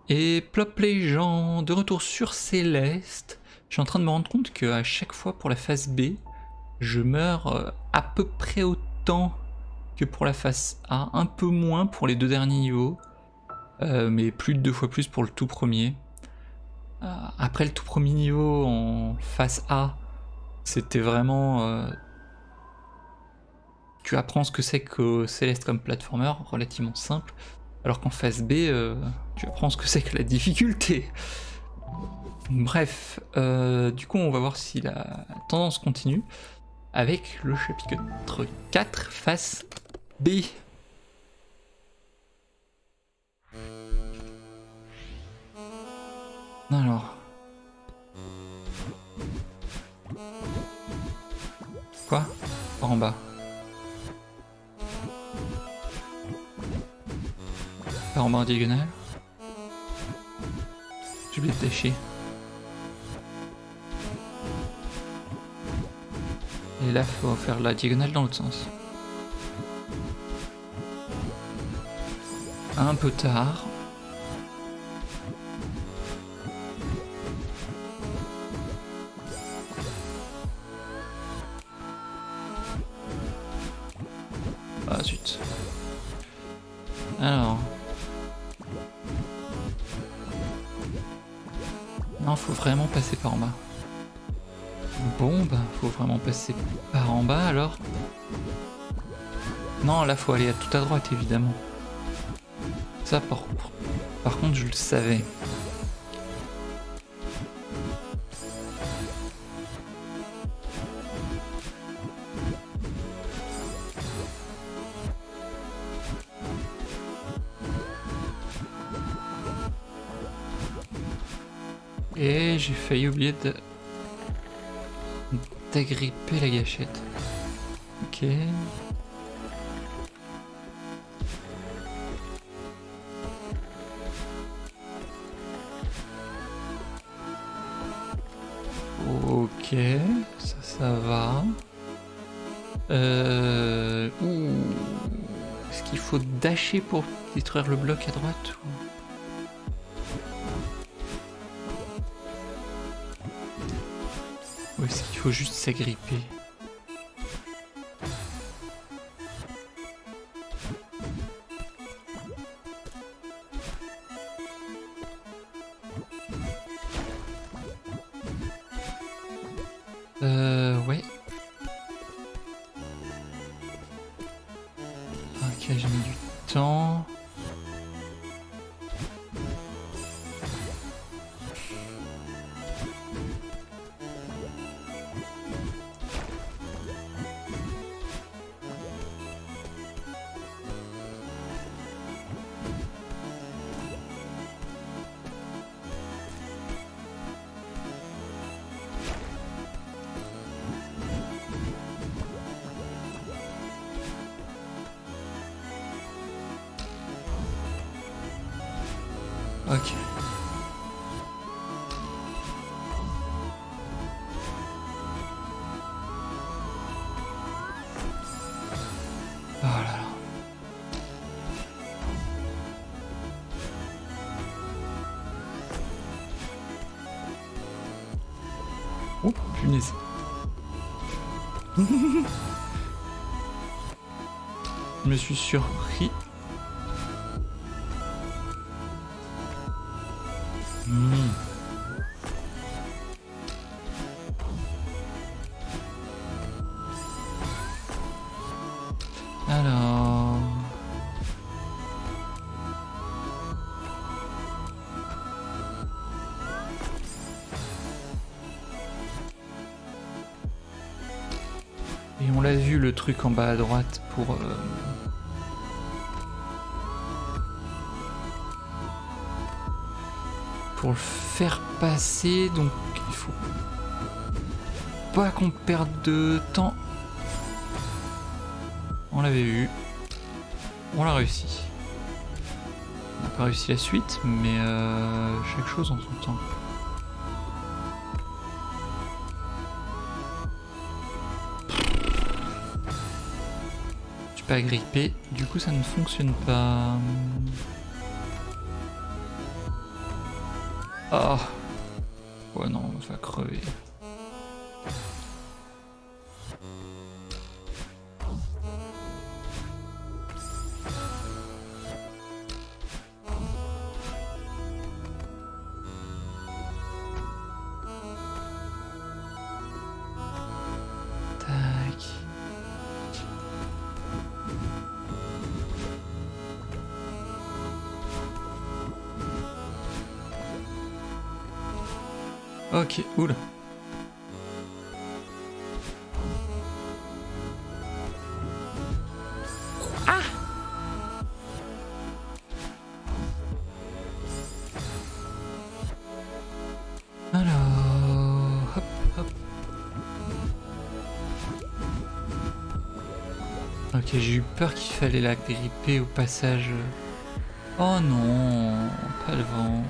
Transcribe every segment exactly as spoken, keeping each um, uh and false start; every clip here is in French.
Et plop les gens, de retour sur Céleste. Je suis en train de me rendre compte qu'à chaque fois pour la phase B, je meurs à peu près autant que pour la phase A, un peu moins pour les deux derniers niveaux, euh, mais plus de deux fois plus pour le tout premier. Euh, après le tout premier niveau en phase A, c'était vraiment... Euh, tu apprends ce que c'est que Céleste comme platformer, relativement simple, alors qu'en phase B, euh, tu apprends ce que c'est que la difficulté. Bref, euh, du coup on va voir si la tendance continue avec le chapitre quatre, phase B. Alors... Quoi? Par en bas. Par en bas en diagonale. J'ai oublié de lâcher. Et là, faut faire la diagonale dans l'autre sens. Un peu tard. Ah zut. Alors. Non, faut vraiment passer par en bas. Bon, bah, faut vraiment passer par en bas alors. Non, là, faut aller à tout à droite, évidemment. Ça, par, par contre, je le savais. Et j'ai failli oublier de... d'agripper la gâchette. Ok. Ok, ça, ça va. Euh... Ouh. Est-ce qu'il faut dasher pour détruire le bloc à droite ou... Ou est-ce qu'il faut juste s'agripper? Euh... Ouais. Ok, j'ai mis du temps. Ok. Oh là là. Oh, punaise. Je me suis surpris. Mmh. Alors... Et on l'a vu le truc en bas à droite pour... Euh... pour le faire passer, donc il faut pas qu'on perde de temps. On l'avait vu, on l'a réussi. On n'a pas réussi la suite, mais euh, chaque chose en son temps. Tu peux agripper, du coup ça ne fonctionne pas. Oh. Ouais non, on va crever. Ok, oula. Ah! Alors, hop, hop. Ok, j'ai eu peur qu'il fallait la gripper au passage. Oh non, pas le vent.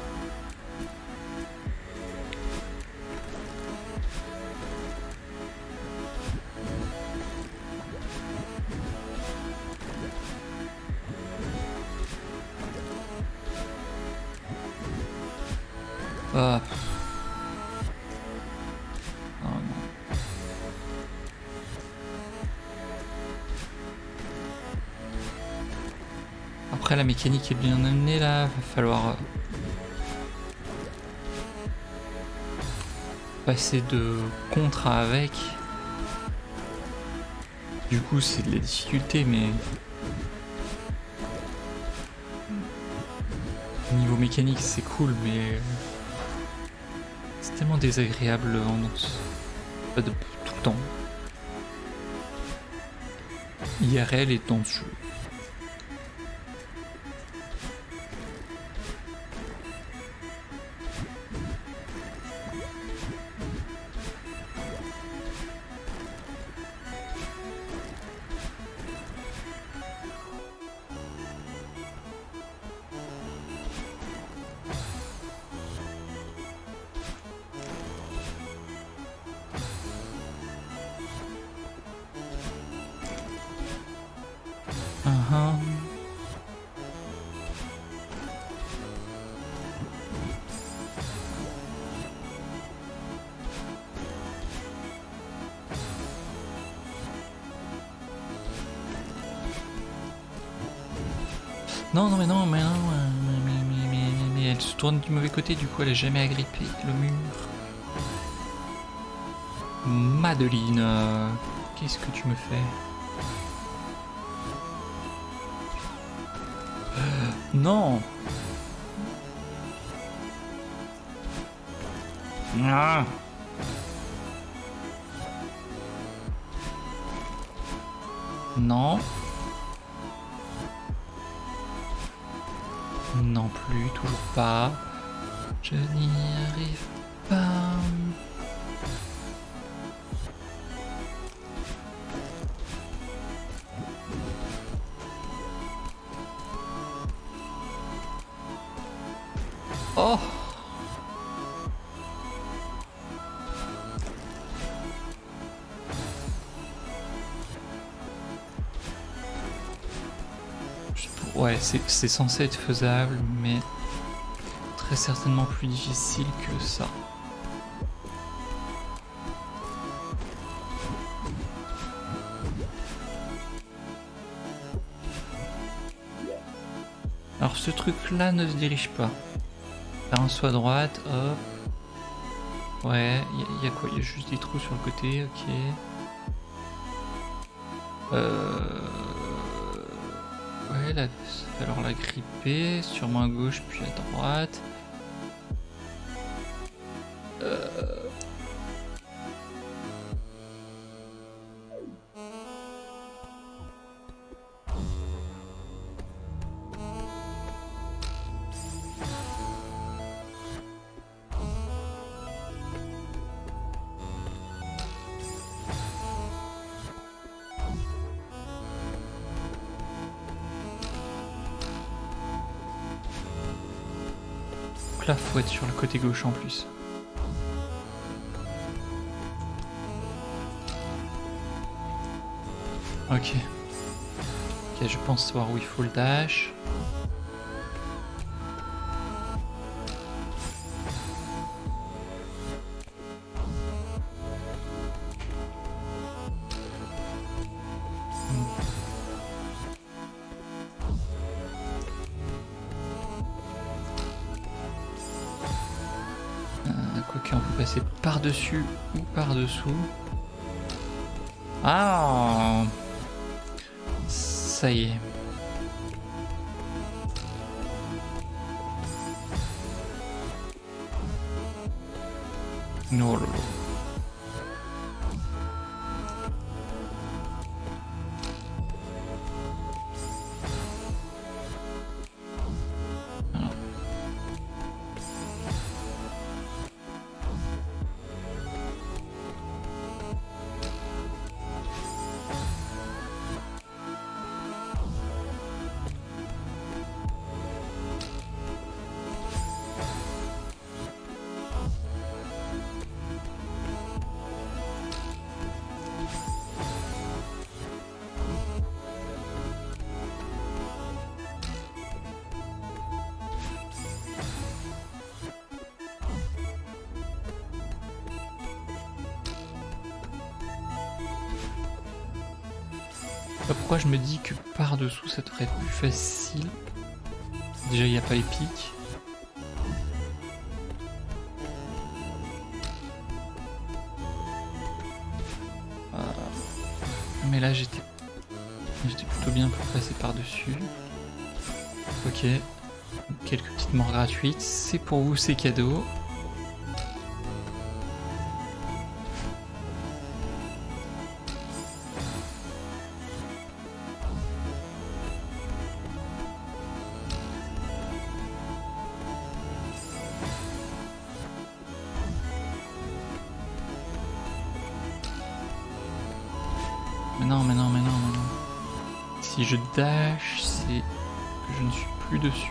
Ah. Oh non. Après la mécanique est bien amenée là, va falloir passer de contrat avec. Du coup c'est de la difficulté mais niveau mécanique c'est cool mais c'est tellement désagréable en pas de tout le temps. I R L est dans ce jeu. Uh-huh. Non, non, mais non, mais non, mais, mais, mais, mais, mais elle se tourne du mauvais côté, du coup elle a jamais agrippé le mur. Madeline, euh, qu'est-ce que tu me fais? euh, Non. Ah. Non. Non plus, toujours pas. Je n'y arrive pas. Oh! Ouais, c'est censé être faisable, mais très certainement plus difficile que ça. Alors ce truc-là ne se dirige pas. Faire un saut à droite, hop. Ouais, il y, y a quoi? Il y a juste des trous sur le côté, ok. Euh... Ouais, là, il va falloir la gripper, sûrement à gauche puis à droite. Euh... Là, faut être sur le côté gauche en plus. Ok. Ok, je pense savoir où il faut le dash. on peut passer par-dessus ou par-dessous. Ah, ça y est. Non, lolo. Pourquoi je me dis que par-dessous ça devrait être plus facile. Déjà il n'y a pas les pics. Euh, mais là j'étais j'étais plutôt bien pour passer par-dessus. Ok. Quelques petites morts gratuites. C'est pour vous, c'est cadeau. Mais non, mais non, mais non, mais non. Si je dash, c'est que je ne suis plus dessus.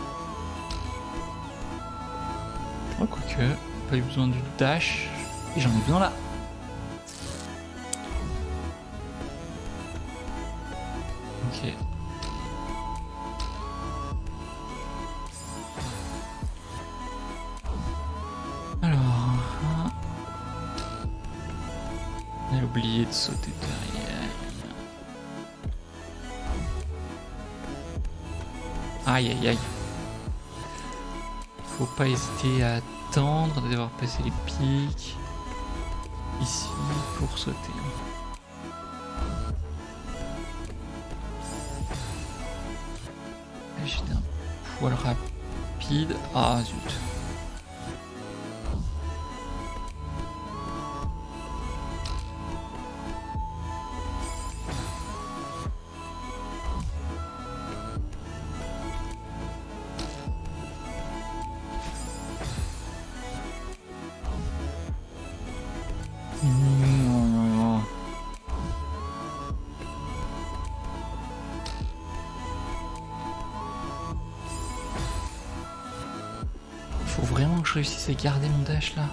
Oh, quoique, pas eu besoin du dash. Et j'en ai besoin là. Ok. Alors... Hein. J'ai oublié de sauter derrière. Aïe aïe aïe. Faut pas hésiter à attendre d'avoir passé les pics ici pour sauter. J'étais un poil rapide. Ah zut. Faut vraiment que je réussisse à garder mon dash là.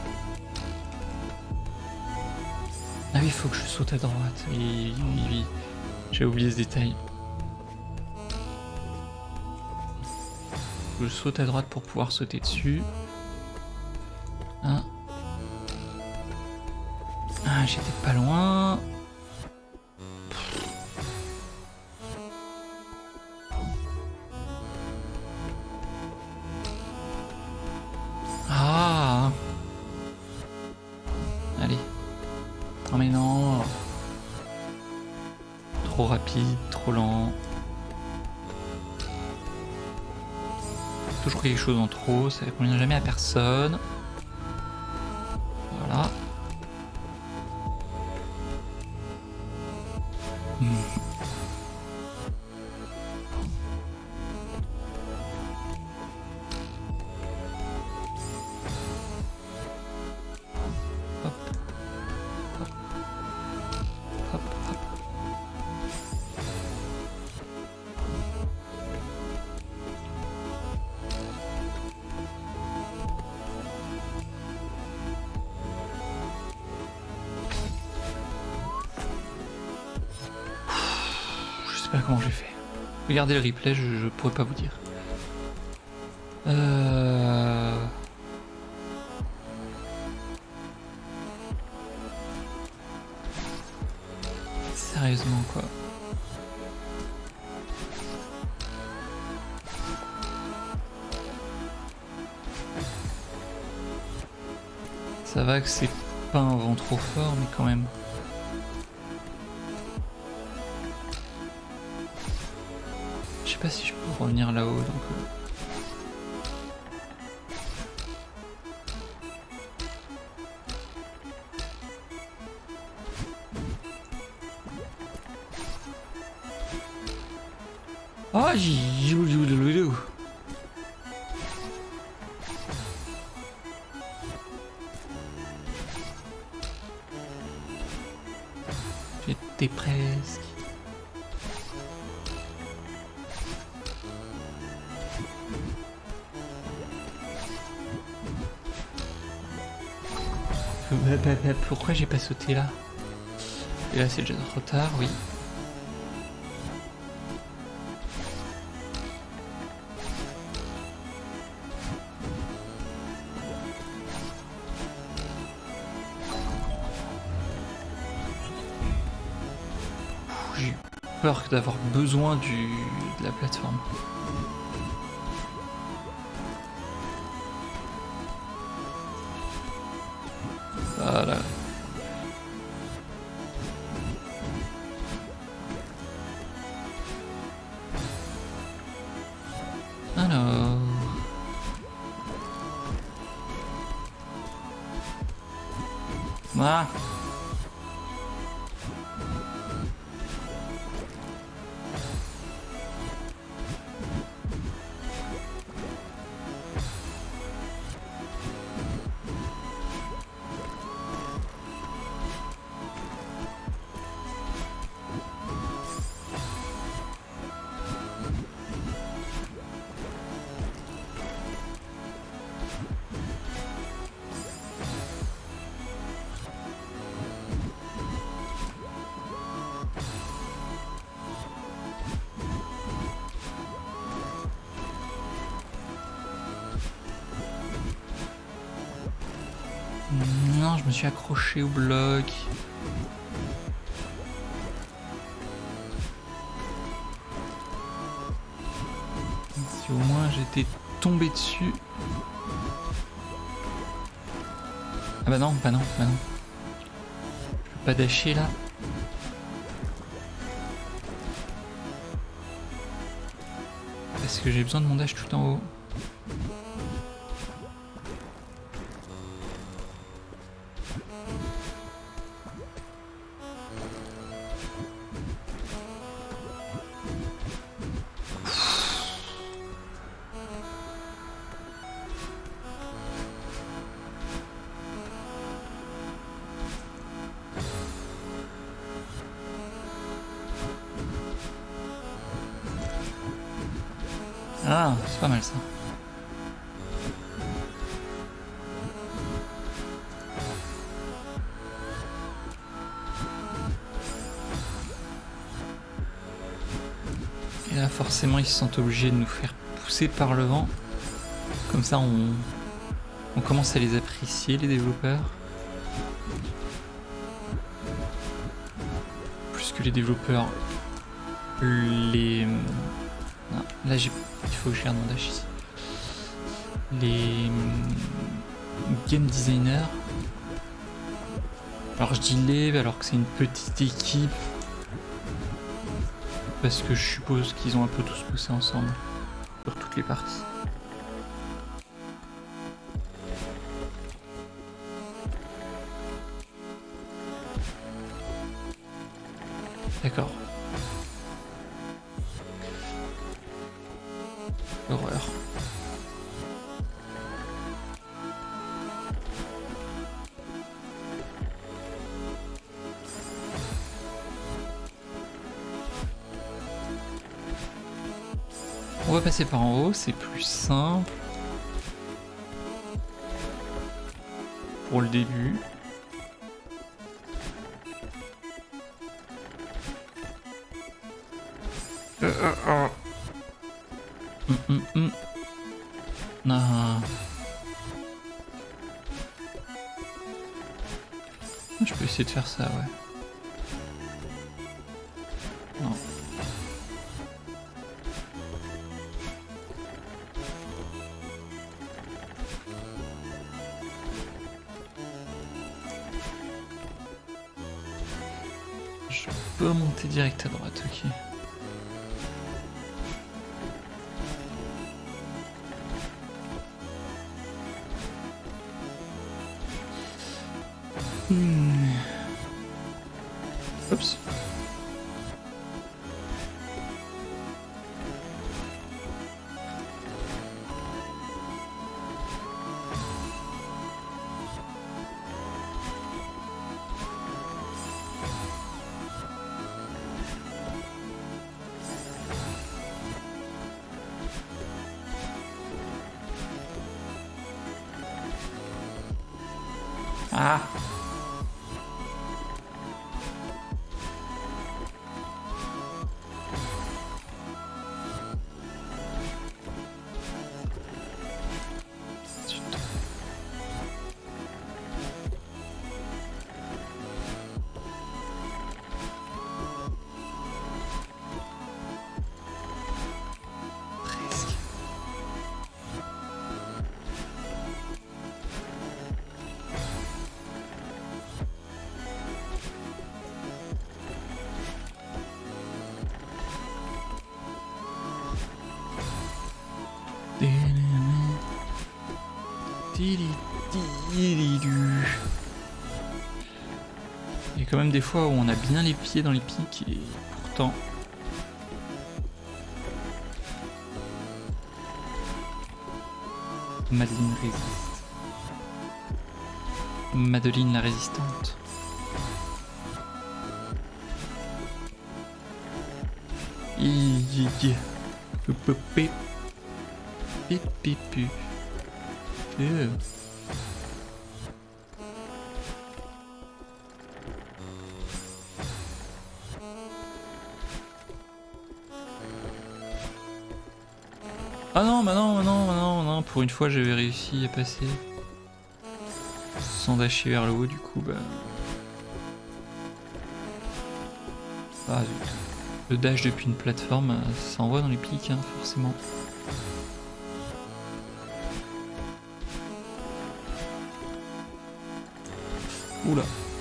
Ah oui, il faut que je saute à droite. Oui, oui, oui. J'ai oublié ce détail. Je saute à droite pour pouvoir sauter dessus. Hein. Ah, j'étais pas loin. Ah. Allez. Oh mais non. Trop rapide, trop lent. Toujours quelque chose en trop, ça ne convient jamais à personne. Voilà. Mmh. Hop. Hop. Hop, hop. Je sais pas comment j'ai fait. Regardez le replay, je, je pourrais pas vous dire. Euh... Sérieusement quoi. Ça va que c'est pas un vent trop fort, mais quand même. Je sais pas si je peux revenir là-haut, donc... Euh... Ah, j'y... J'étais presque. Pourquoi j'ai pas sauté là? Et là c'est déjà trop tard, oui. J'ai peur d'avoir besoin du de la plateforme. Voilà. Alors... Ah. Non, je me suis accroché au bloc. Si au moins j'étais tombé dessus. Ah bah non, bah non, bah non. Je peux pas dasher là. Parce que j'ai besoin de mon dash tout en haut. Ah, c'est pas mal ça. Et là, forcément, ils se sentent obligés de nous faire pousser par le vent. Comme ça, on, on commence à les apprécier, les développeurs. Plus que les développeurs, les... Non, là, j'ai... il faut que je garde mon dash ici. Les game designers. Alors je dis les alors que c'est une petite équipe. Parce que je suppose qu'ils ont un peu tous poussé ensemble. Sur toutes les parties. D'accord. Horreur. On va passer par en haut, c'est plus simple. Pour le début. Euh, euh, euh. Hum, hum, hum. Non. Je peux essayer de faire ça, ouais. Non. peux monter direct à droite, ok. Hmm. Oups. Ah. Il y a quand même des fois où on a bien les pieds dans les pics et pourtant... Madeline résiste. Madeline la résistante. Iiii. Pipipip. Pipipip. Euh. Ah non, bah non, bah non, bah non, non, pour une fois j'avais réussi à passer sans dasher vers le haut, du coup, bah... Ah zut. Le dash depuis une plateforme, ça envoie dans les pics, hein, forcément. Oula.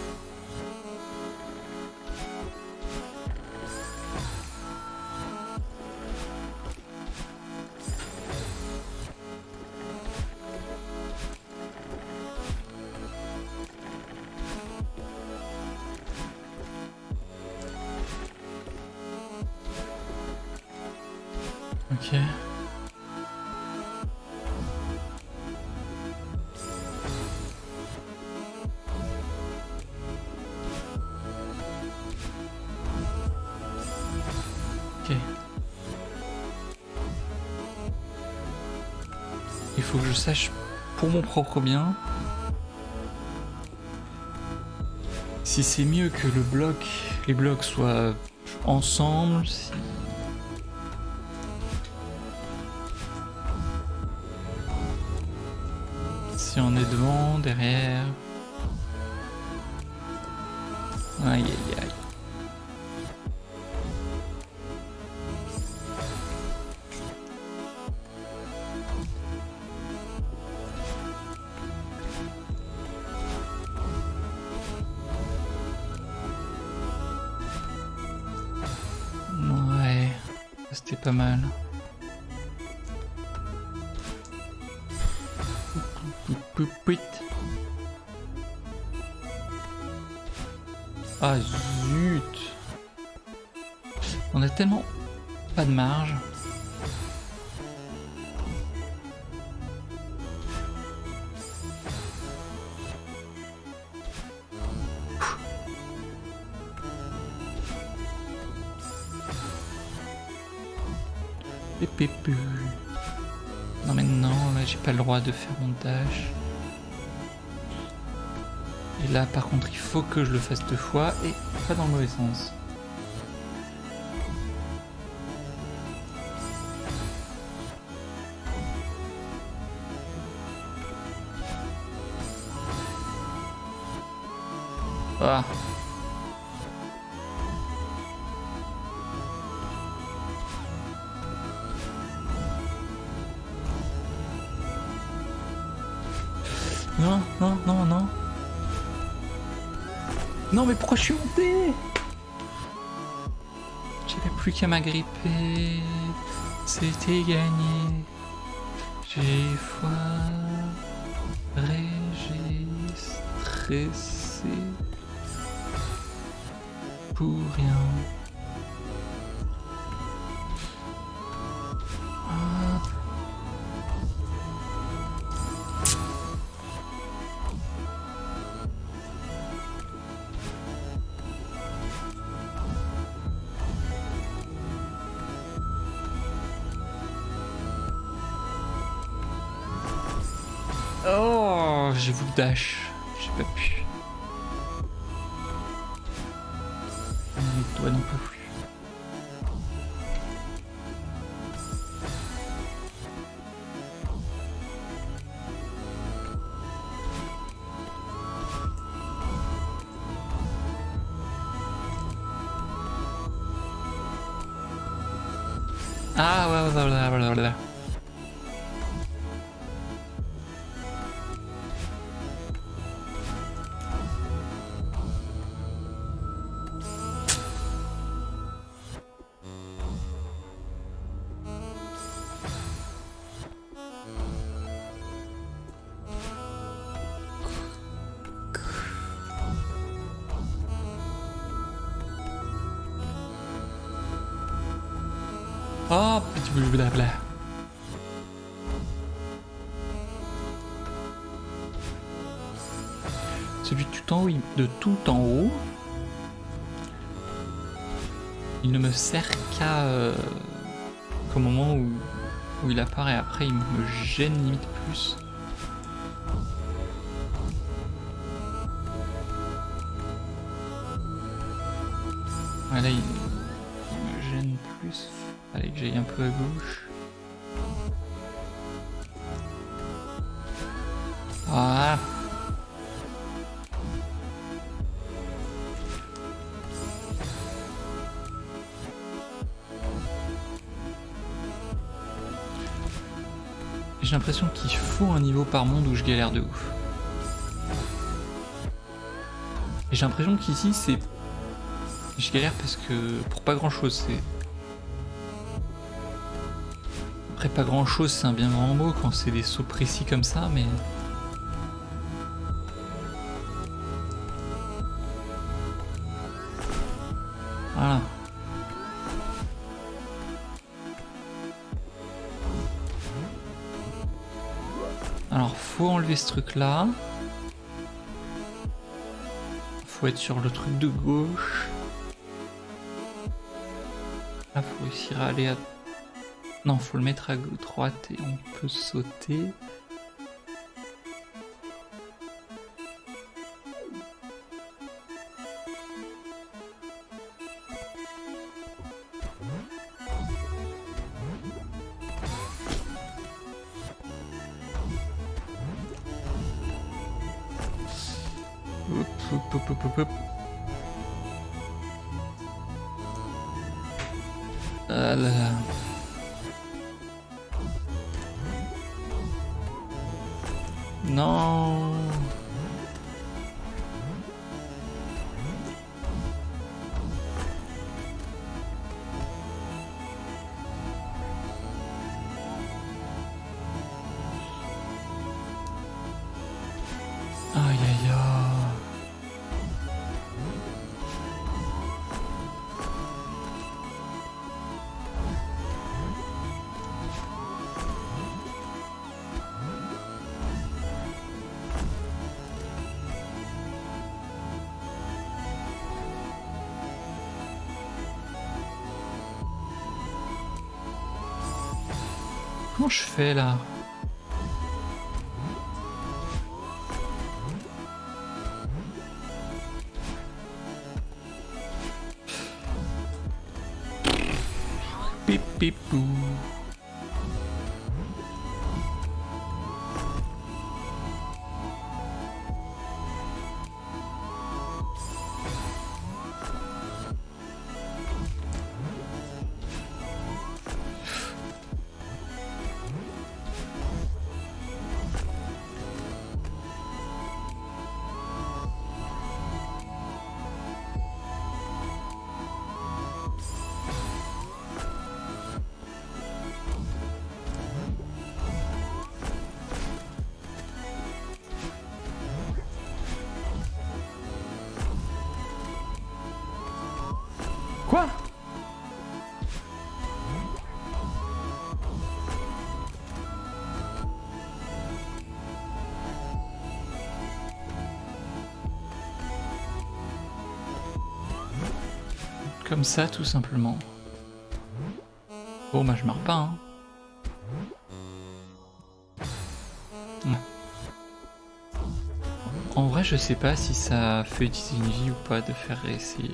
Ok. Ok. Il faut que je sache pour mon propre bien si c'est mieux que le bloc, les blocs soient ensemble, si... si on est devant, derrière... Aïe aïe aïe. Ouais, c'était pas mal. Ah zut! On a tellement pas de marge. Pépépé. Non mais non, là j'ai pas le droit de faire mon dash. Et là par contre il faut que je le fasse deux fois et pas dans le mauvais sens. Ah. Non, non, non, non. Non mais pourquoi je suis monté? plus qu'à m'agripper, c'était gagné. J'ai foiré, j'ai stressé pour rien. Ah. Oh, j'ai voulu dash, j'ai pas pu. Les doigts non plus. Ah ouais, voilà, voilà, voilà. Oh, petit blabla. Celui de tout en haut, il- de tout en haut, il ne me sert qu'à euh, qu'au moment où, où il apparaît. Après, il me gêne limite plus. Voilà, il, il me gêne plus. Fallait que j'aille un peu à gauche. Voilà. J'ai l'impression qu'il faut un niveau par monde où je galère de ouf. Et j'ai l'impression qu'ici c'est... Je galère parce que... pour pas grand chose, c'est... Après pas grand chose c'est un bien grand mot quand c'est des sauts précis comme ça, mais... Voilà. Alors faut enlever ce truc là. Faut être sur le truc de gauche. Là faut réussir à aller à... Non, faut le mettre à droite et on peut sauter. Hop, hop, hop, hop, hop, hop. Ah là là. Non. Aïe aïe aïe. Comment je fais là? Pip pip pou. Comme ça, tout simplement. Bon, bah je meurs pas, hein. Ouais. En vrai, je sais pas si ça fait utiliser une vie ou pas de faire réessayer.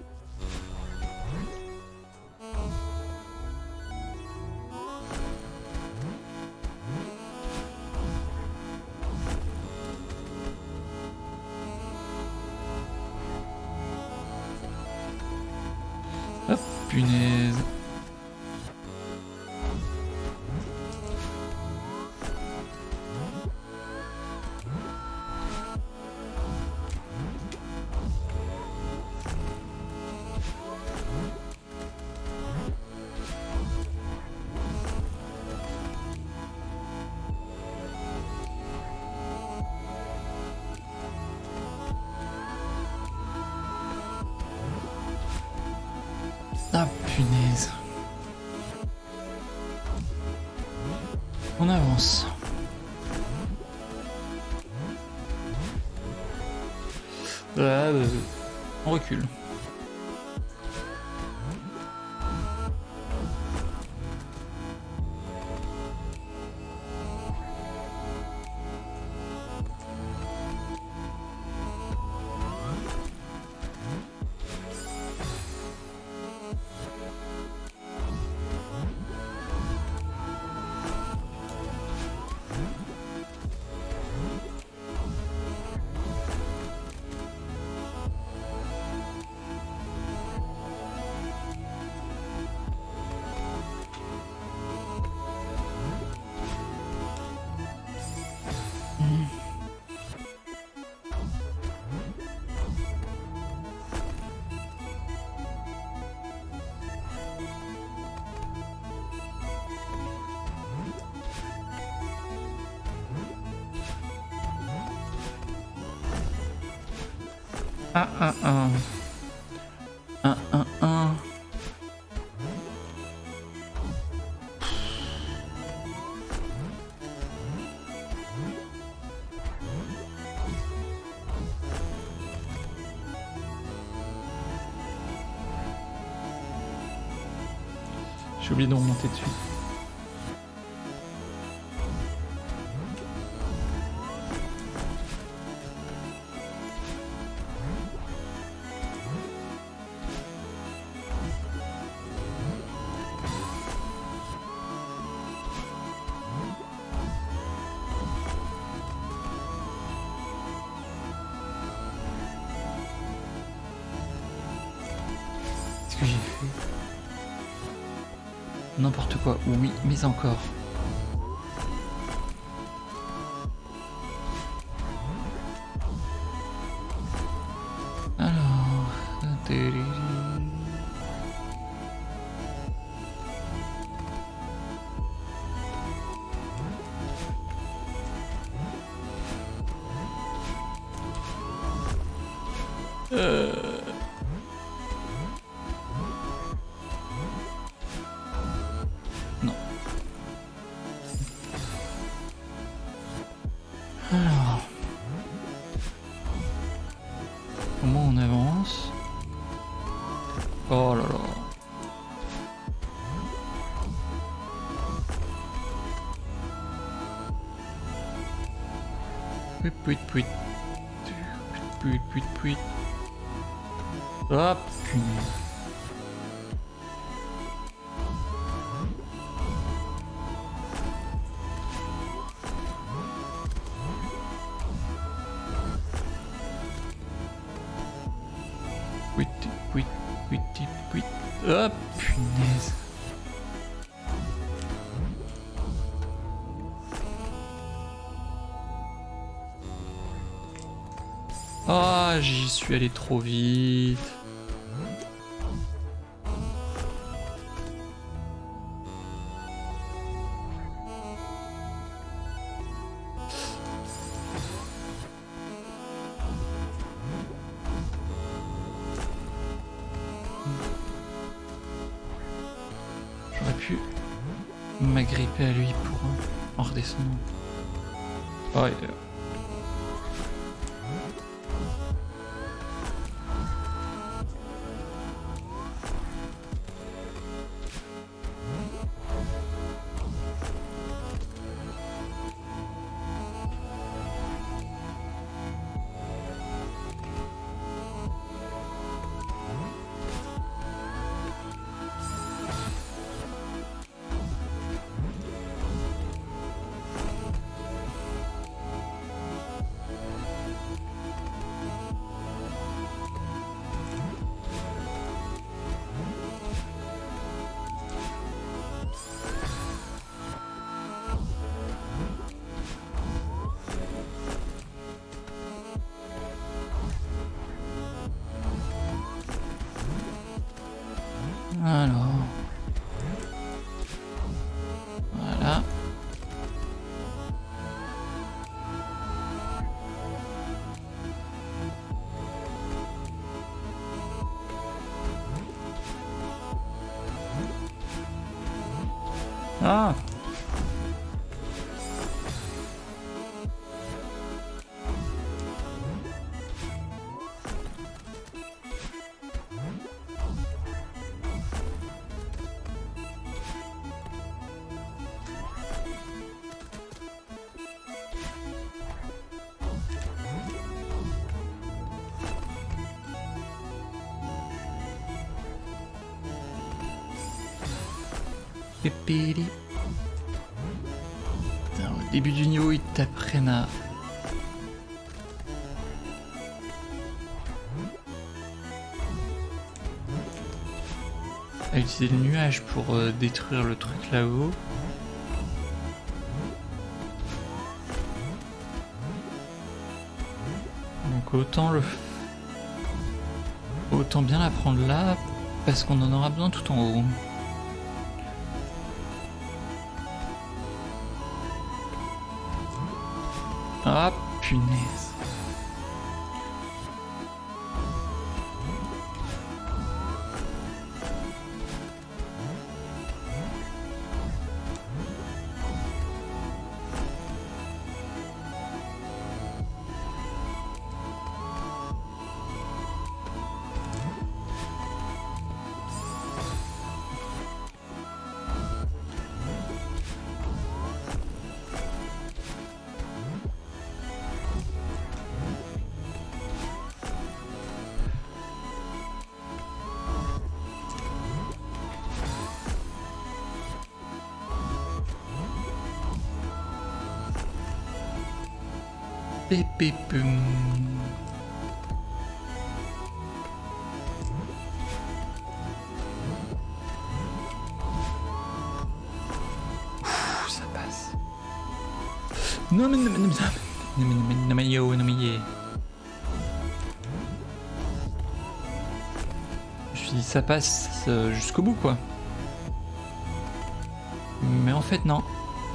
Hop, punaise. Ah punaise. On avance. Ah, euh, on recule. Un, un, un. Un, un, un. J'ai oublié de remonter dessus. Qu'est-ce que j'ai fait? N'importe quoi, oui, mais encore. Alors... Euh... Non. Alors... Comment on avance? Oh là là. Puit, puit, puit. Puit, puit, puit. Hop, punaise. Puit, puit, puit, puit. Hop, punaise. Ah, j'y suis allé trop vite. J'aurais pu m'agripper à lui pour en redescendant. Oh, il est là. Alors. Voilà. Ah! Pépéli. Putain, au début du niveau, ils t'apprennent à... à utiliser le nuage pour euh, détruire le truc là-haut. Donc autant le... autant bien la prendre là, parce qu'on en aura besoin tout en haut. Ah, punaise. Pépé pum. Ouh, ça passe. Non mais non mais non mais non mais non mais non mais yo non mais yeah. Je me suis dit ça passe euh, jusqu'au bout quoi. Mais en fait non.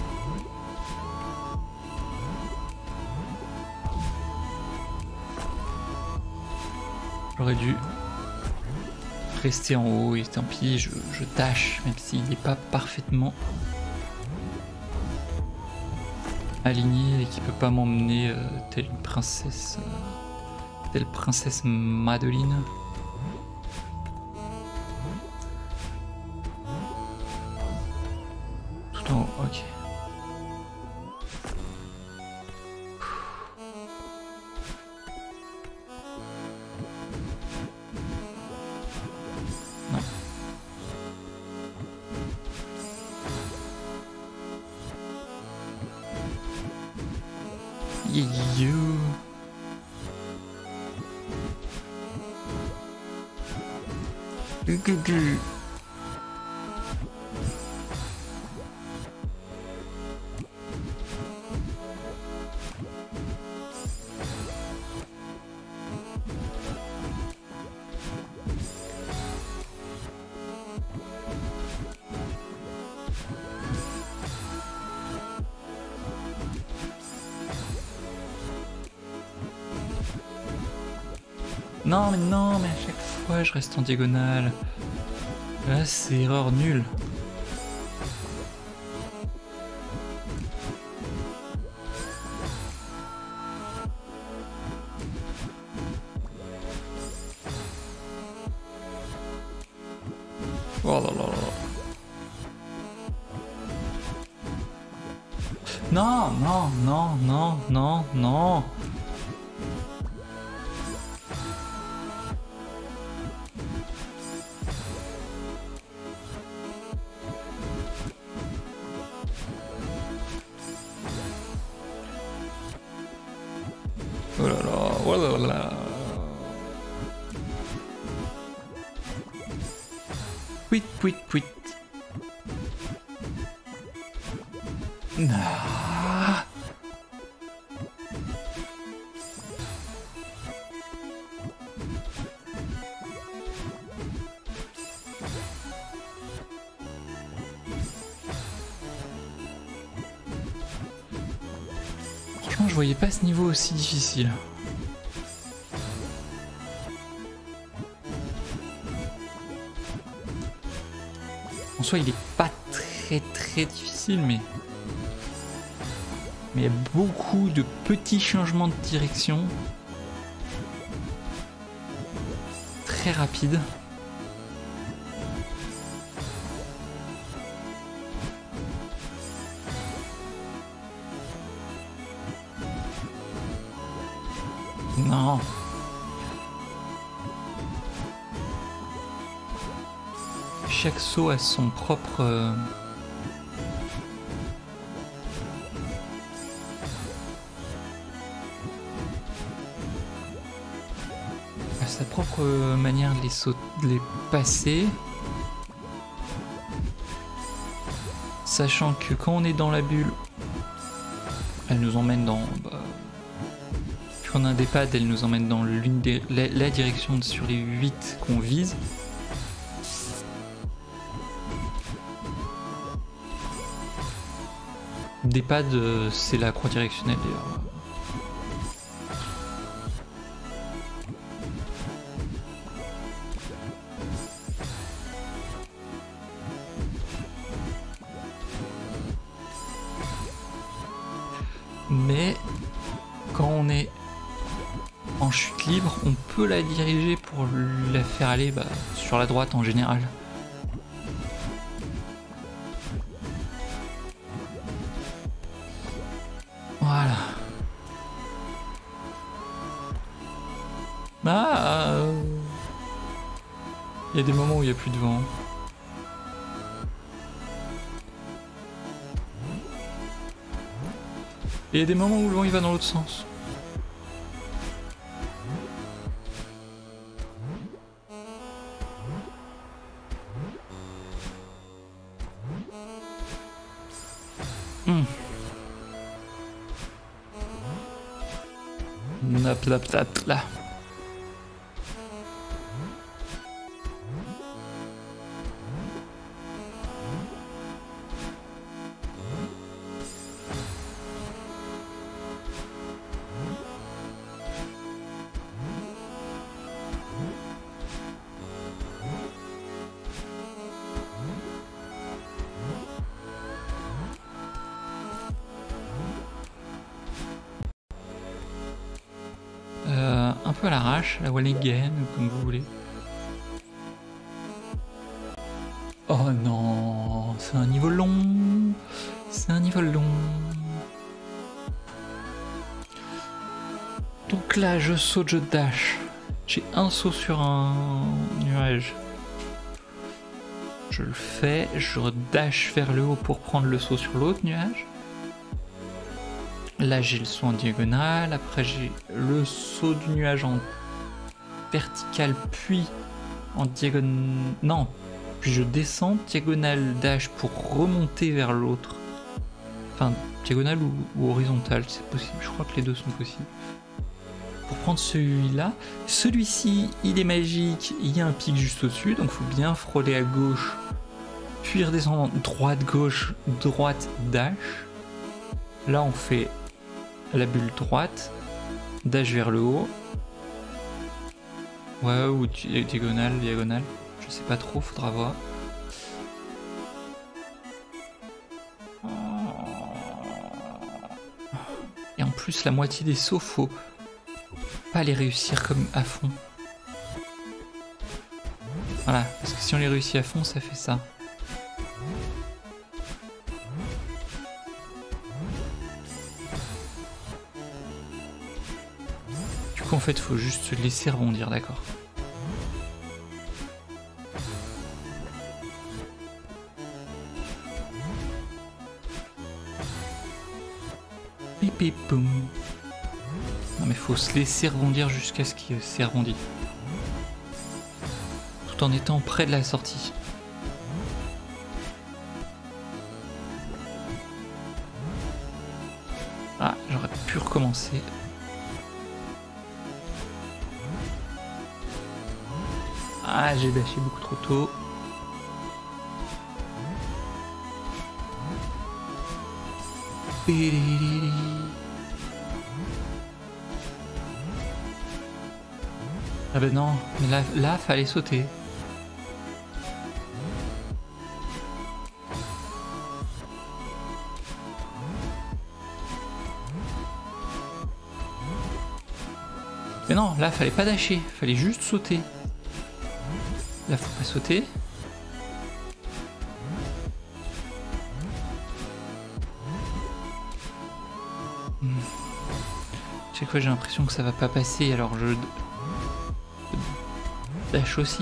J'aurais dû rester en haut et tant pis, je, je tâche, même s'il n'est pas parfaitement aligné et qu'il peut pas m'emmener euh, telle une princesse, euh, telle princesse Madeline. Tout en haut, ok. You. Gugu. Non mais non mais à chaque fois je reste en diagonale. Là c'est erreur nulle. Oh là là là. Non, non, non, non, non, non. Oh là là, oh là là. Puit, puit, puit. Ah. Putain, je voyais pas ce niveau aussi difficile. En soi, il est pas très très difficile, mais... Mais il y a beaucoup de petits changements de direction. Très rapides. Non. Chaque saut a son propre... Euh... a sa propre manière de les, saut... de les passer. Sachant que quand on est dans la bulle, elle nous emmène dans... Bah... Quand on a des pads, elle nous emmène dans l'une des... la... la direction sur les huit qu'on vise. Des pads, c'est la croix directionnelle d'ailleurs. Mais quand on est en chute libre, on peut la diriger pour la faire aller bah, sur la droite en général. Voilà. Ah, euh... il y a des moments où il n'y a plus de vent. Et il y a des moments où le vent il va dans l'autre sens. Hmm. Nap, nap, nap, là. Un peu à l'arrache, la wall again, comme vous voulez. Oh non, c'est un niveau long, c'est un niveau long. Donc là, je saute, je dash. J'ai un saut sur un nuage. Je le fais, je dash vers le haut pour prendre le saut sur l'autre nuage. Là j'ai le saut en diagonale, après j'ai le saut du nuage en vertical puis en diagonale... Non, puis je descends, diagonale dash pour remonter vers l'autre. Enfin, diagonale ou, ou horizontale, c'est possible, je crois que les deux sont possibles. Pour prendre celui-là, celui-ci il est magique, il y a un pic juste au-dessus, donc il faut bien frôler à gauche, puis redescendre droite, gauche, droite, dash. Là on fait la bulle droite, dash vers le haut. Ouais, ou diagonale, diagonale, je sais pas trop, faudra voir. Et en plus, la moitié des sauts, faut pas les réussir comme à fond. Voilà, parce que si on les réussit à fond, ça fait ça. En fait, faut juste se laisser rebondir, d'accord. Pipi boum. Non mais faut se laisser rebondir jusqu'à ce qu'il s'est rebondi. Tout en étant près de la sortie. Ah, j'aurais pu recommencer. Ah, j'ai dashé beaucoup trop tôt. Ah ben non, mais là, là fallait sauter. Mais non, là fallait pas dasher, fallait juste sauter. Là faut pas sauter. Hmm. Chaque fois j'ai l'impression que ça va pas passer, alors je dash aussi.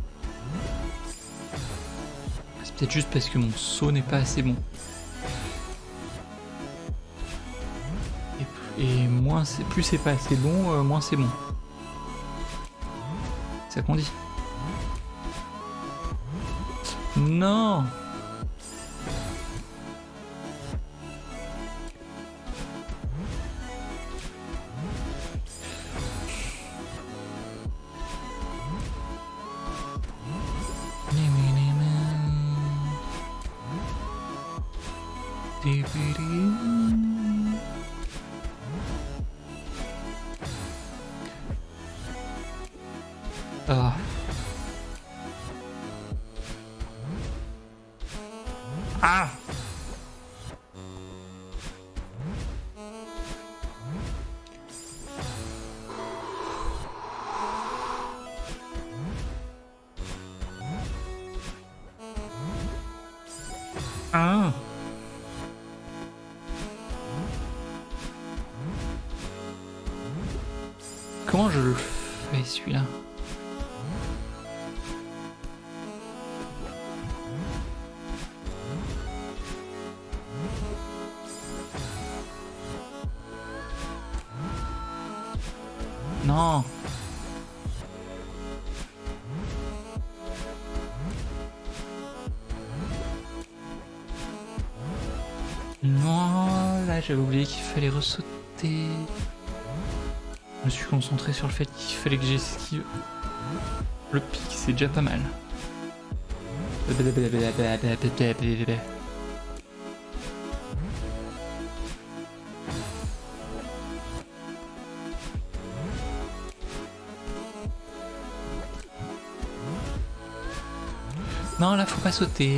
C'est peut-être juste parce que mon saut n'est pas assez bon. Et, et moins c'est plus c'est pas assez bon, euh, moins c'est bon. C'est ça qu'on dit. Non. Ah. Ah. Ah. Comment je le fais celui-là? Non. Non, là j'avais oublié qu'il fallait ressauter. Je me suis concentré sur le fait qu'il fallait que j'esquive. Le pic, c'est déjà pas mal. Non, là faut pas sauter.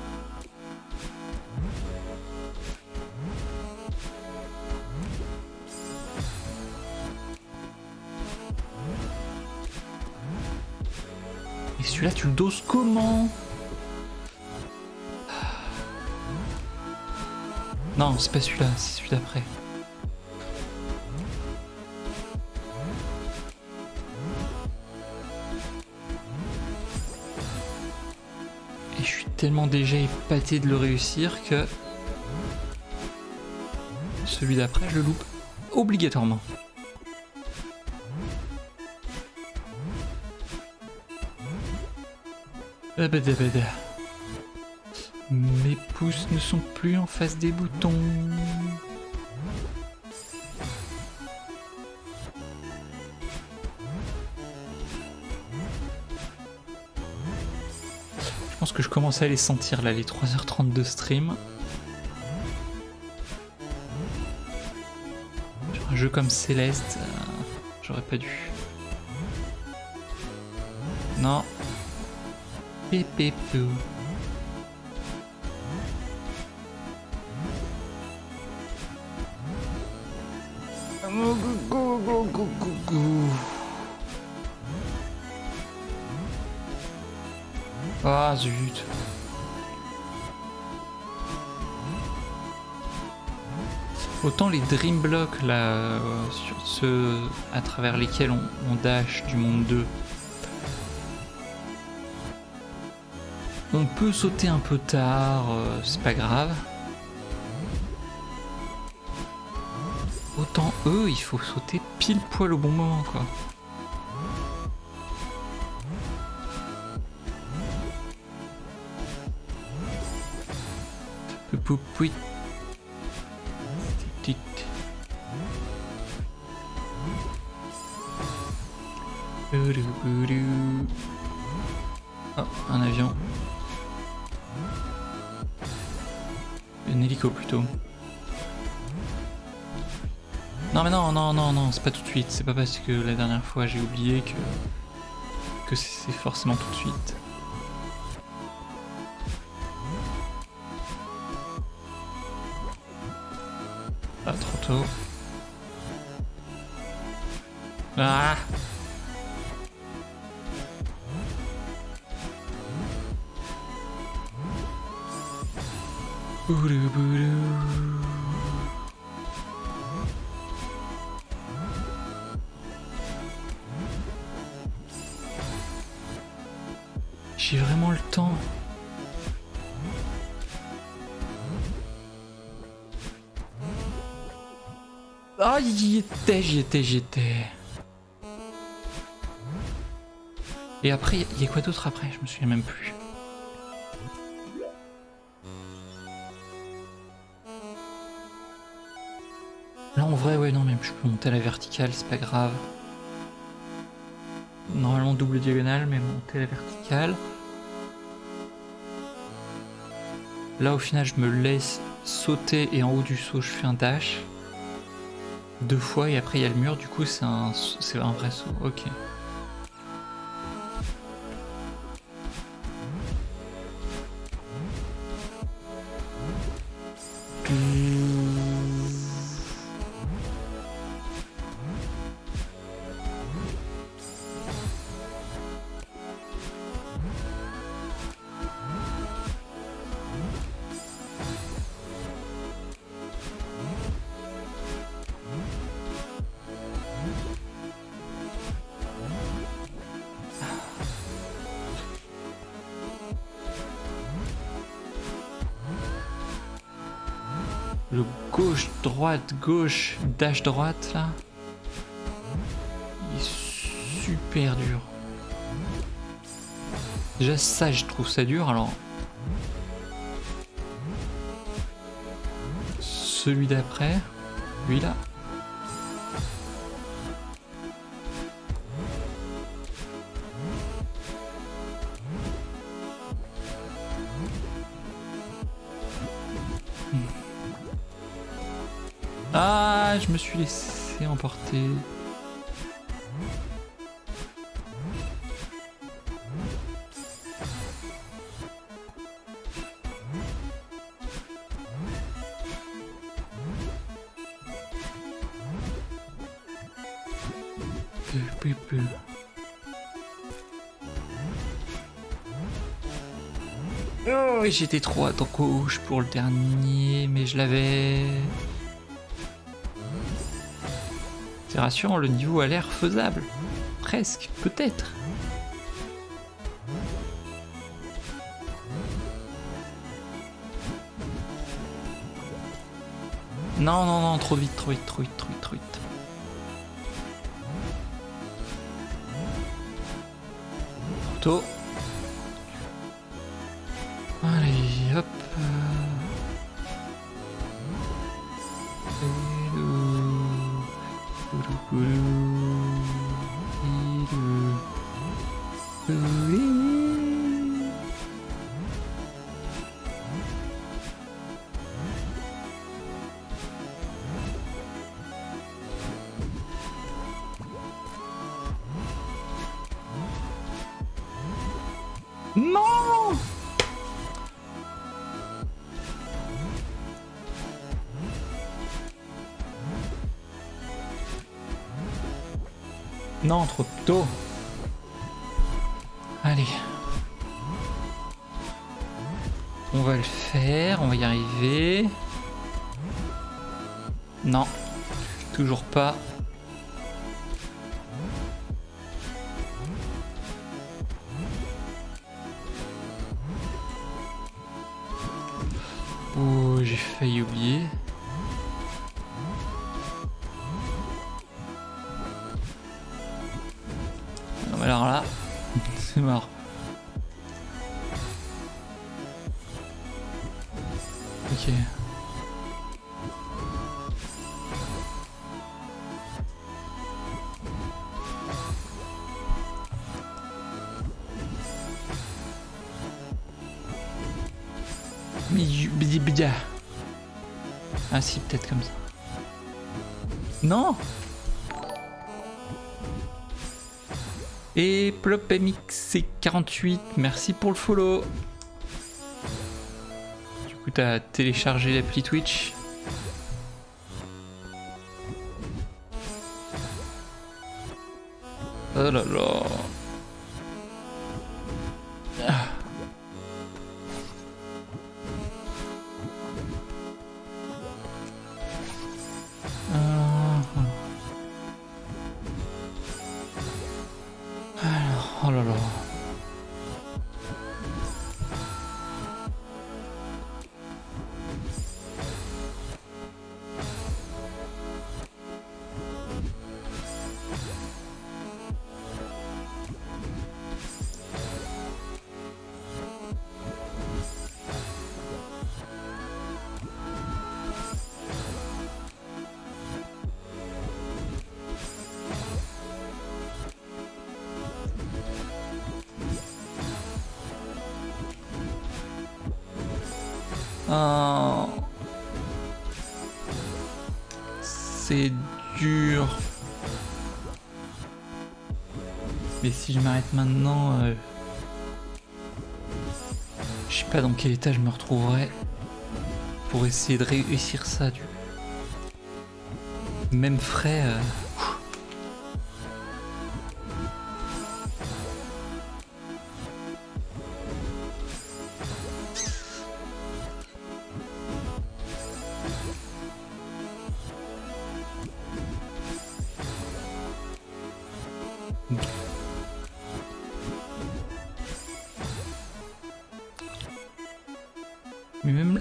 Et celui-là, tu le doses comment? Non, c'est pas celui-là, c'est celui d'après. Et je suis tellement déjà épaté de le réussir que celui d'après, je le loupe obligatoirement. Mes pouces ne sont plus en face des boutons. Je pense que je commence à les sentir là, les trois heures trente de stream. Sur un jeu comme Céleste, euh, j'aurais pas dû. Non. Pépépou. Ah zut. Autant les Dream Blocks là, euh, sur ceux à travers lesquels on, on dash du monde deux, on peut sauter un peu tard, euh, c'est pas grave. Autant eux, il faut sauter pile poil au bon moment quoi. Poupoui. Tic. Oh, un avion. Un hélico plutôt. Non mais non, non, non, non, c'est pas tout de suite. C'est pas parce que la dernière fois j'ai oublié que que c'est forcément tout de suite. Ah, trop tôt. Ah! Boulou boulou. J'ai vraiment le temps. Ah, j'y étais, j'y étais, j'y étais. Et après, il y a quoi d'autre après? Je me souviens même plus. Là, en vrai, ouais, non, même je peux monter à la verticale, c'est pas grave. Normalement, double diagonale, mais monter à la verticale. Là, au final, je me laisse sauter et en haut du saut, je fais un dash. Deux fois et après, il y a le mur, du coup, c'est un, c'est un vrai saut. Ok. Le gauche, droite, gauche, dash droite là. Il est super dur. Déjà ça je trouve ça dur alors. Celui d'après, lui là. Ah, je me suis laissé emporter. Oh, j'étais trop à gauche pour le dernier, mais je l'avais. C'est rassurant, le niveau a l'air faisable. Presque, peut-être. Non, non, non, trop vite, trop vite, trop vite, trop vite, trop vite. Trop tôt. Allez, hop. Non! Non, trop tôt. Allez. On va le faire, on va y arriver. Non, toujours pas. Oh, j'ai failli oublier. Non, mais alors là, c'est mort. Ok. Ah si, peut-être comme ça. Non. Et Plop M X C quarante-huit, merci pour le follow. Du coup, t'as téléchargé l'appli Twitch. Oh là là. Ah. Alors, oh là là. Oh. C'est dur. Mais si je m'arrête maintenant, euh... je sais pas dans quel état je me retrouverai pour essayer de réussir ça. Du même frais. Euh... Mais même là...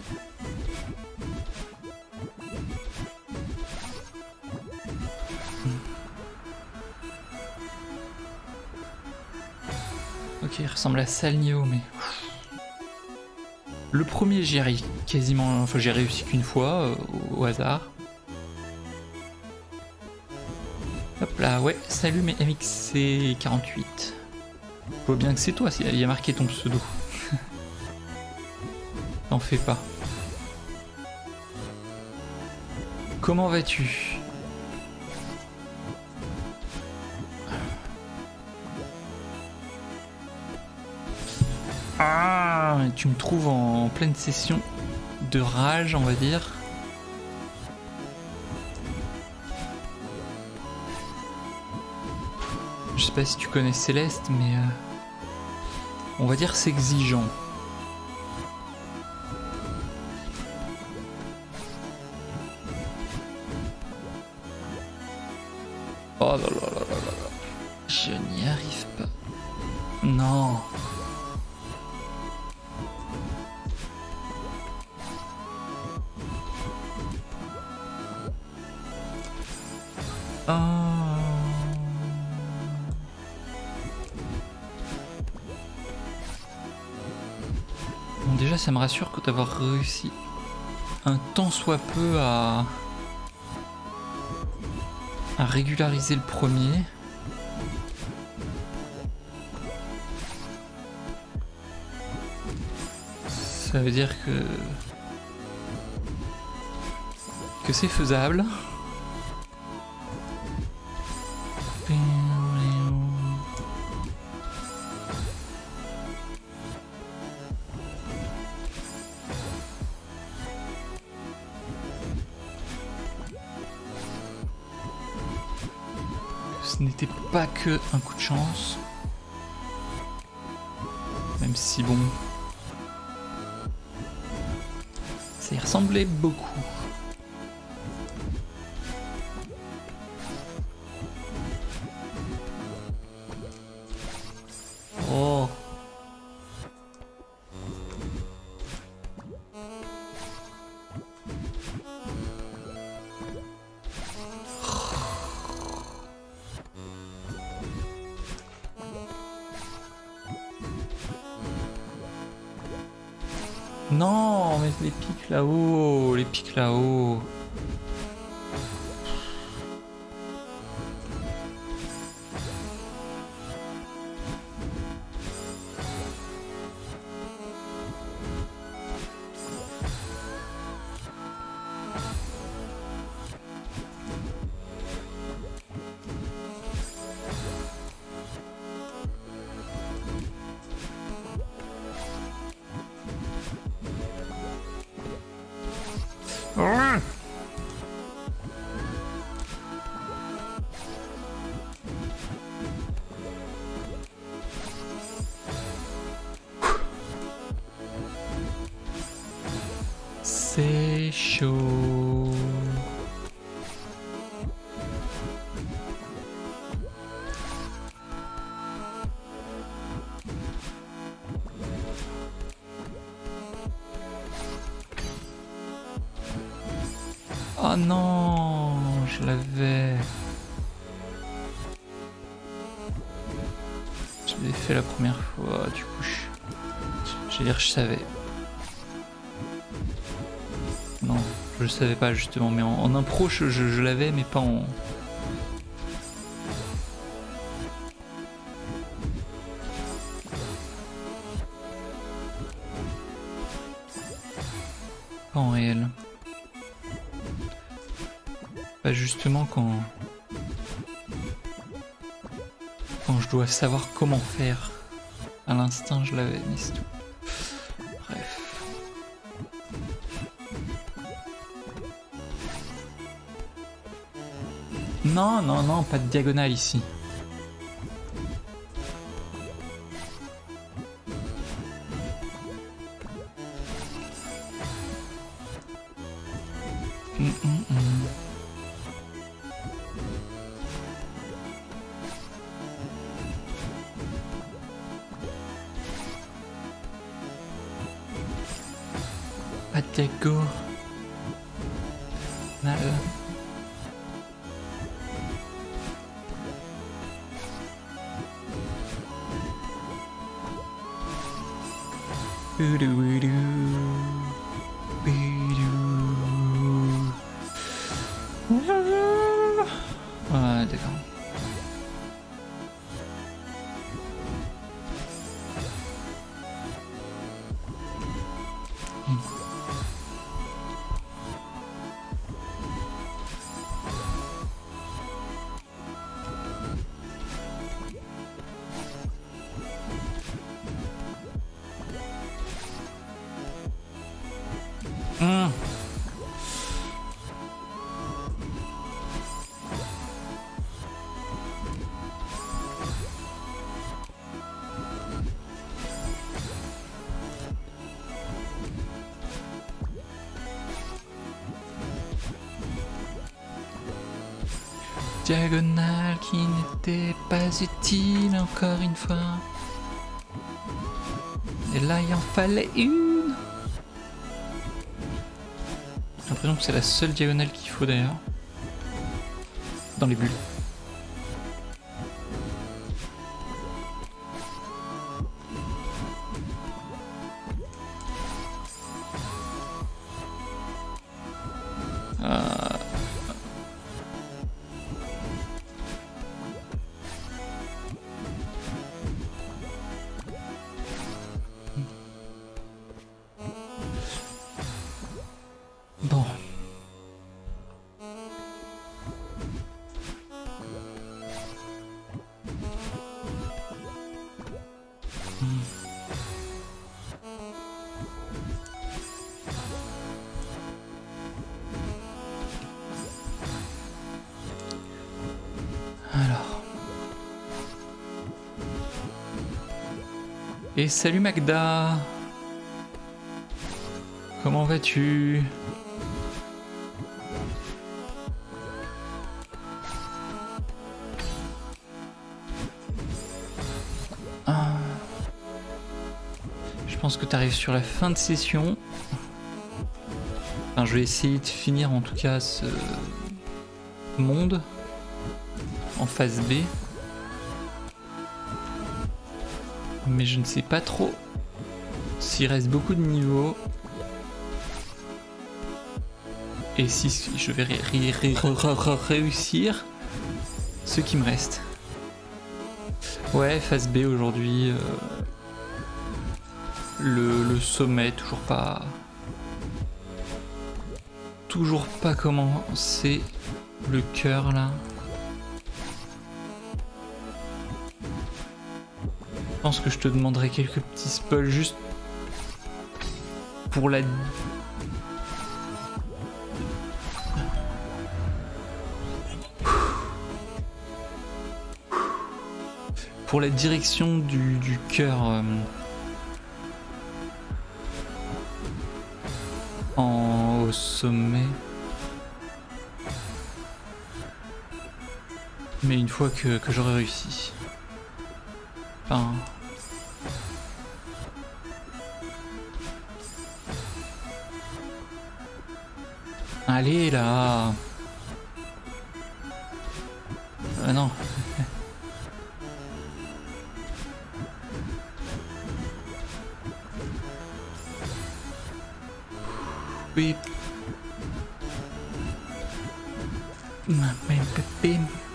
Ok, il ressemble à ça le niveau, mais... Le premier, j'y arrive quasiment... Enfin, j'ai réussi qu'une fois, euh, au hasard. Hop là, ouais, salut mes M X C quarante-huit. Je vois bien que c'est toi, il y a marqué ton pseudo. T'en fais pas. Comment vas-tu? Ah, tu me trouves en pleine session de rage, on va dire. Je sais pas si tu connais Céleste, mais euh, on va dire c'est exigeant. Oh là là là là là là. Je n'y arrive pas. Non. Oh. Bon, déjà ça me rassure que d'avoir réussi un tant soit peu à... à régulariser le premier. Ça veut dire que... que c'est faisable. Ce n'était pas que un coup de chance. Même si bon... ça y ressemblait beaucoup. Oh. Non, mais les pics là-haut, les pics là-haut. C'est chaud. Oh non, je l'avais. Je l'ai fait la première fois, du coup je... J'allais dire je savais. Non, je le savais pas justement, mais en, en impro je, je, je l'avais, mais pas en... Pas en réel. Pas justement quand... Quand je dois savoir comment faire. À l'instinct je l'avais, mais c'est tout. Bref. Non, non, non, pas de diagonale ici. Mm, mm, mm. Pas de diagonale. Ouais, d'accord. Hmm. Hmm. Diagonale qui n'était pas utile encore une fois. Et là il en fallait une. J'ai l'impression que c'est la seule diagonale qu'il faut d'ailleurs. Dans les bulles. Euh... Bon. Hmm. Alors. Et salut Magda. Comment vas-tu? Ah. Je pense que tu arrives sur la fin de session. Enfin, je vais essayer de finir en tout cas ce monde en phase B. Mais je ne sais pas trop s'il reste beaucoup de niveaux. Et si je vais ré ré ré ré réussir ce qui me reste. Ouais, phase B aujourd'hui. Euh, le, le sommet, toujours pas... Toujours pas commencé. Le cœur là. Je pense que je te demanderai quelques petits spoils juste pour la... pour la direction du, du cœur euh, en au sommet. Mais une fois que, que j'aurai réussi. Enfin... Allez là. Ah non. Oui. Ma même pépé.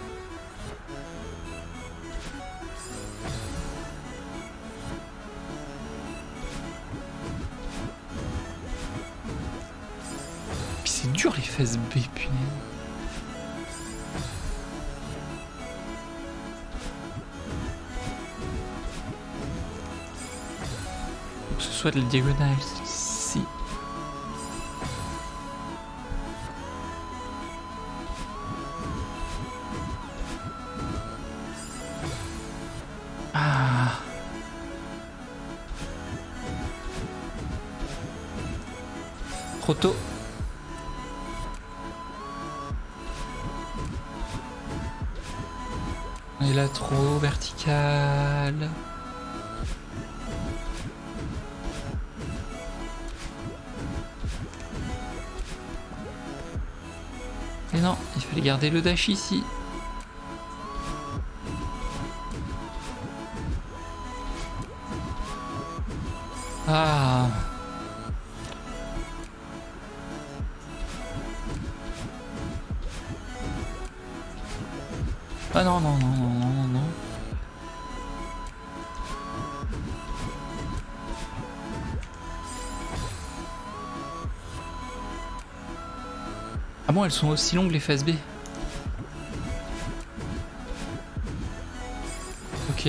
C'est dur les phases B, punaise. Faut que ce soit de la diagonale, si. Ah. Trop tôt. Et là trop vertical. Et non, il fallait garder le dash ici. Ah. Ah non, non, non, non, non, non, non. Ah bon, elles sont aussi longues les phases B. Ok.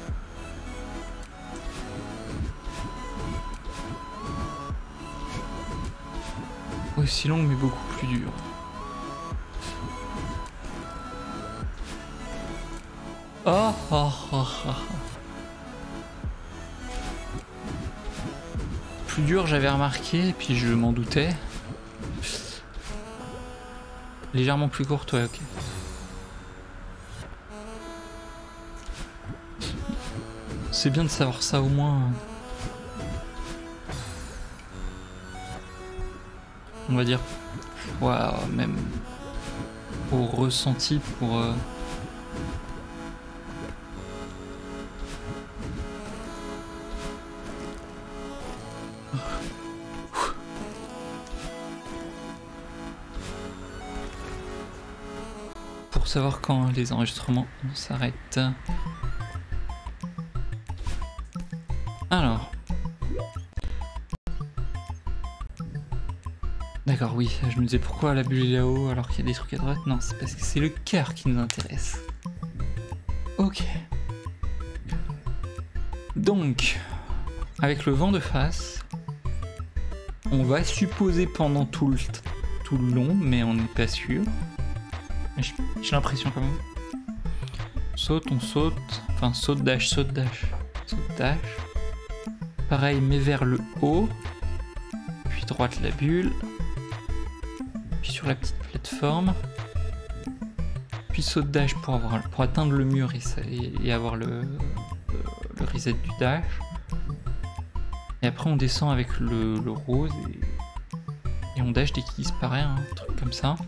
Aussi longues mais beaucoup plus dures. Oh, oh, oh, oh. Plus dur, j'avais remarqué, et puis je m'en doutais. Légèrement plus courte, ouais, ok. C'est bien de savoir ça au moins. On va dire, ouais, même au ressenti pour... Euh... pour savoir quand les enregistrements s'arrêtent. Alors. D'accord, oui, je me disais pourquoi la bulle est là-haut alors qu'il y a des trucs à droite. Non, c'est parce que c'est le cœur qui nous intéresse. Ok. Donc, avec le vent de face, on va supposer pendant tout le, tout le long, mais on n'est pas sûr. J'ai l'impression quand même. On saute, on saute. Enfin, saute, dash, saute, dash. Saute, dash. Pareil, mais vers le haut. Puis droite la bulle. Puis sur la petite plateforme. Puis saute, dash pour, avoir, pour atteindre le mur et, ça, et, et avoir le, le, le reset du dash. Et après on descend avec le, le rose et, et on dash dès qu'il disparaît, hein, un truc comme ça.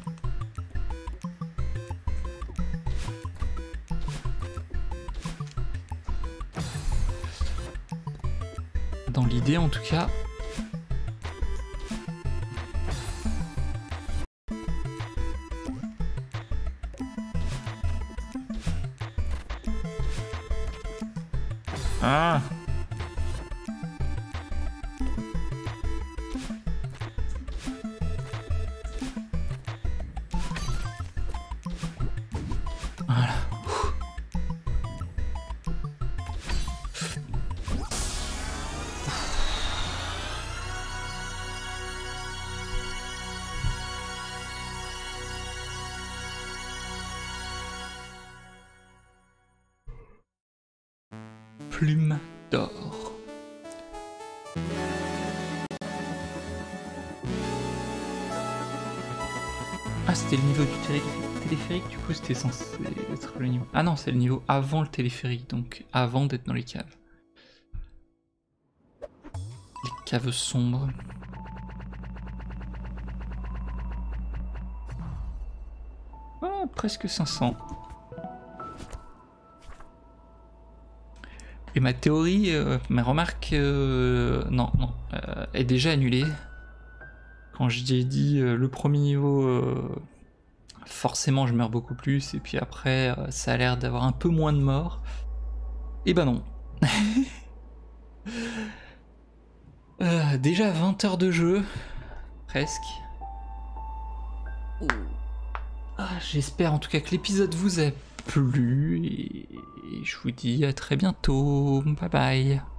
Dans l'idée en tout cas. Ah! plume d'or. Ah, c'était le niveau du télé téléphérique, du coup c'était censé être le niveau... Ah non, c'est le niveau avant le téléphérique, donc avant d'être dans les caves. Les caves sombres. Ah, presque cinq cents. Et ma théorie, euh, ma remarque, euh, non, non, euh, est déjà annulée. Quand j'ai dit euh, le premier niveau, euh, forcément je meurs beaucoup plus, et puis après euh, ça a l'air d'avoir un peu moins de morts. Et ben non. euh, déjà vingt heures de jeu, presque. Ah, j'espère en tout cas que l'épisode vous a plu, et je vous dis à très bientôt, bye bye.